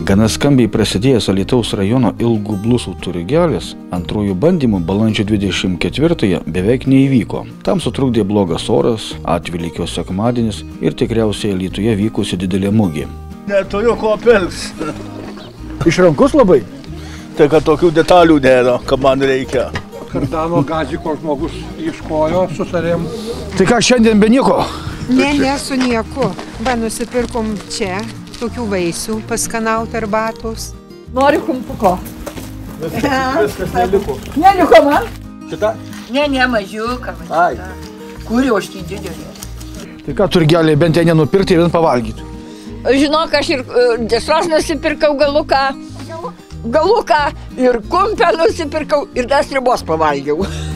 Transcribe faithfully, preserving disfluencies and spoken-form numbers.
Gana skambiai prasidėjęs Alytaus rajono Ilgų blusų turgelis antrųjų bandymų balandžio dvidešimt ketvirtąją beveik neįvyko. Tam sutrukdė blogas oras, atvilykio sekmadienis ir tikriausiai Alytuje vykusi didelė mugė. Neturiu ko pirks. Išrankus labai? Tai kad tokių detalių nėra, kad man reikia. Kardano gaziko žmogus ieškojo, sutarėm. Tai ką, šiandien be nieko? Ne, ne, su nieku. Va, nusipirkom čia tokių vaisių, paskanaut arbatos. Nori kumpuko? Viskas neliko. Neliko man? Šitą? Ne, ne, mažiuką. Ai. Kuri ošti didelė? Tai ką, turgeliai bent jie nenupirkti ir vien pavalgyti? Žinok, aš ir dešros nusipirkau galuką. Galuką ir kumpę nusipirkau ir dar sriubos pavalgiau.